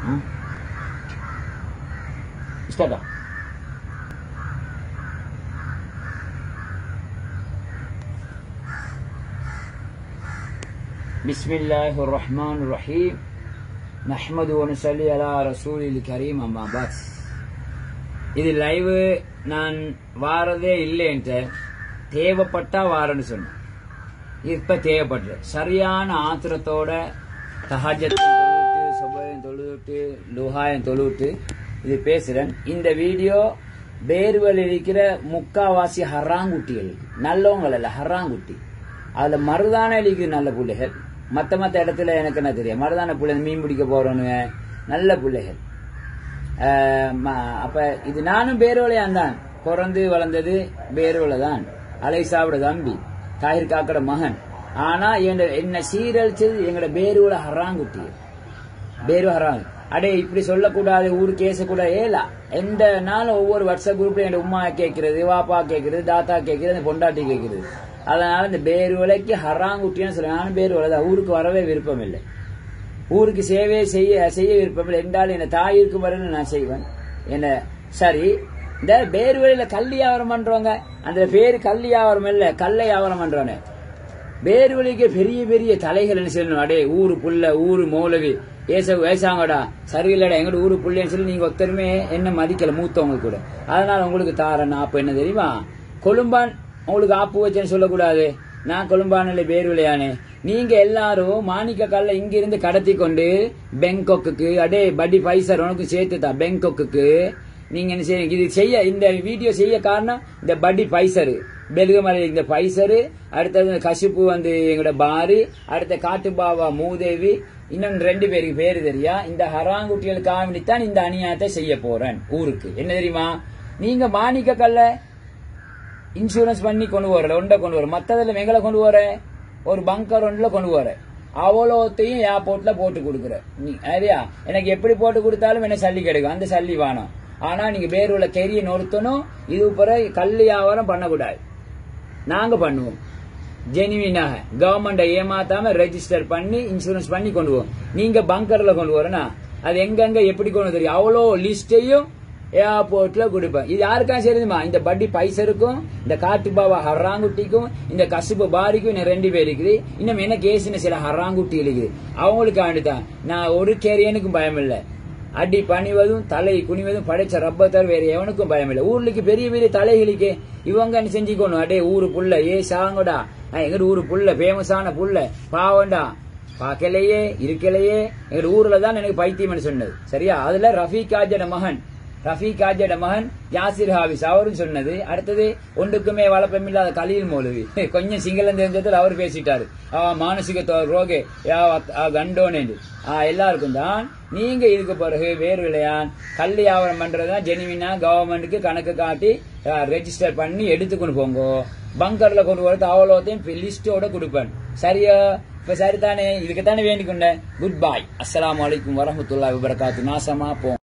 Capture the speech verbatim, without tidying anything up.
ஸ்டார்ட்டா பிஸ்மில்லாஹிர் ரஹ்மானிர் ரஹீம் நஹ்மது வ நுஸல்லி அலா ரசூலில் கரீம் அம்மா பாத். இது லைவ் நான் வாரதே இல்லைன்ட்டு தேவைப்பட்டா வாரன்னு சொன்னேன். இப்ப தேவைப்படுற சரியான ஆத்திரத்தோட தஹஜ்ஜத்தையும் தொழுவிட்டு சுபஹையும் தொழுவிட்டு லுஹாயும் தொழுவிட்டு இது பேசுறேன். இந்த வீடியோ பேர்வல் இருக்கிற முக்காவாசி ஹராங்குட்டிகள், நல்லவங்கள் அல்ல, ஹராங்குட்டி. அதுல மருதான இருக்குது நல்ல பிள்ளைகள். மத்த மத்த இடத்துல எனக்கு என்ன தெரியும், மருதான பிள்ளை மீன் பிடிக்க போறோன்னு நல்ல பிள்ளைகள். அப்ப இது நானும் பேர்வலையான் தான், பிறந்து வளர்ந்தது பேர்வலை தான், அலைசாவோட தம்பி, தாயிர் காக்கட மகன். ஆனா என்ன சீரழிச்சது எங்கட பேருவல ஹராங்குட்டி, பேரு ஹராங்க. அடே இப்படி சொல்லக்கூடாது, ஊரு கேசக்கூடாது. ஏலா எந்த நாளும் ஒவ்வொரு வாட்ஸ்அப் குரூப்ல என் உமா கேட்கறது, வாப்பா கேட்கறது, தாத்தா கேட்கறது, பொண்டாட்டி கேட்கறது. அதனால இந்த பேருவலைக்கு ஹராங்குட்டின்னு சொல்ல. நானும் பேருவலை தான், ஊருக்கு வரவே விருப்பம் இல்லை, ஊருக்கு சேவை செய்ய செய்ய விருப்பம் இல்லை. என்றாலும் என்ன தாய் இருக்கும் வரைன்னு நான் செய்வேன். என்ன சரி, இந்த பேருவலையில கல்வி வியாபாரம் பண்றவங்க, அந்த பேரு கல்வி வியாபாரம் இல்ல, கல்லை வியாபாரம் பண்றவனே. பேருவலிக்கு பெரிய பெரிய தலைகள் என்ன சொல்லணும், அடே ஊரு புள்ள, ஊரு மௌலவி ஏச வயசாங்கடா, சரியில்லடா எங்கட ஊரு புள்ளன்னு சொல்லி நீங்க ஒருத்தருமே என்ன மதிக்கல, மூத்தவங்க கூட. அதனால உங்களுக்கு தாரன் ஆப்பு என்ன தெரியுமா, கொழும்பான் உங்களுக்கு ஆப்பு வச்சேன்னு சொல்லக்கூடாது. நான் கொழும்பானில பேருவலையானே. நீங்க எல்லாரும் மாணிக்க கல்ல இங்க இருந்து கடத்தி கொண்டு பெங்காக்கு, அடே படி பைசர் உனக்கு சேர்த்துதா பெங்காக்கு நீங்க என்ன செய்ய, இது செய்ய இந்த வீடியோ செய்ய காரணம் இந்த படி பைசரு பெலுகமலை, இந்த பைசரு, அடுத்தது கசிப்பு வந்து எங்கட பாரி, அடுத்த காட்டுபாவா மூதேவி, இன்னும் ரெண்டு பேருக்கு பேரு தெரியா. இந்த ஹராங்குட்டிகளுக்காக வேண்டித்தான் இந்த அநியாயத்தை செய்ய போறேன் ஊருக்கு. என்ன தெரியுமா, நீங்க மாணிக்க கல்ல இன்சூரன்ஸ் பண்ணி கொண்டு வர ஒன்றை கொண்டு வர, மத்ததுல எங்களை கொண்டு வர ஒரு பங்கர் ஒன்றுல கொண்டு வர, அவ்வளோத்தையும் ஏர்போர்ட்ல போட்டு கொடுக்குற நீ. சரியா, எனக்கு எப்படி போட்டு கொடுத்தாலும் என்ன சல்லி கிடைக்கும், அந்த சல்லி வேணும். ஆனா நீங்க பேருள்ள கெரிய நொறுத்தணும். இது பிறகு கல்வி வியாபாரம் பண்ணக்கூடாது, நாங்க பண்ணுவோம். ஜெனுவினாக கவர்மெண்ட்டை ஏமாத்தாம ரெஜிஸ்டர் பண்ணி இன்சூரன்ஸ் பண்ணி கொண்டு போவோம். நீங்க பங்கர்ல கொண்டு வரனா அது எங்கெங்க எப்படி கொண்டு தெரியும், அவ்வளோ லிஸ்டையும் ஏர்போர்ட்ல கொடுப்பேன். இது யாருக்கா சரிதுமா, இந்த பட்டி பைசருக்கும், இந்த காட்டு பாவா ஹராங்குட்டிக்கும், இந்த கசுப்பு பாரிக்கும் ரெண்டு பேர் இருக்குது. இன்னும் என்ன கேஸ்ன்னு சில ஹராங்குட்டி இருக்குது, அவங்களுக்கு ஆண்டுதான். நான் ஒரு கேரியனுக்கும் பயம் இல்லை, அடி பணிவதும் தலை குனிவதும் படைச்ச ரப்பத்தார் வேற எவனுக்கும் பயம் இல்லை. ஊர்லுக்கு பெரிய பெரிய தலைகளுக்கு இவங்க செஞ்சுக்கணும். அடே ஊரு புள்ள ஏ சாங்கடா, எங்க ஊரு புள்ள பேமஸான புள்ள பாவண்டா, பாக்கலையே இருக்கலையே எங்க ஊர்ல தான் எனக்கு பைத்தியம் சொன்னது. சரியா, அதுல ரஃபீக் ஆஜட மகன் ரஃபீக் ஆஜட மகன் யாசிர் ஹாபிஸ் அவரும் சொன்னது. அடுத்தது ஒன்றுக்குமே வளப்பமில்லாத கலீல் மௌலவி, கொஞ்சம் சிங்களம் தெரிஞ்சதில் அவர் பேசிட்டாரு. மானசிக ரோகே கண்டோனு எல்லாருக்கும் தான். நீங்க இதுக்கு பிறகு வேறு விளையான் கல்வி வியாபாரம் பண்றதுதான் ஜெனுவினா கவர்மெண்ட்டுக்கு கணக்கு காட்டி ரெஜிஸ்டர் பண்ணி எடுத்துக்கொண்டு போங்க. பங்கர்ல கொண்டு வரது அவ்வளோத்தையும் லிஸ்டோட கொடுப்பேன். சரியா, இப்ப சரிதானே, இதுக்குத்தானே வேண்டிக் கொண்டேன். குட் பாய், அஸ்ஸலாமு அலைக்கும் வரஹ்மத்துல்லாஹி வபரகாத்துஹு. நாசமா போ.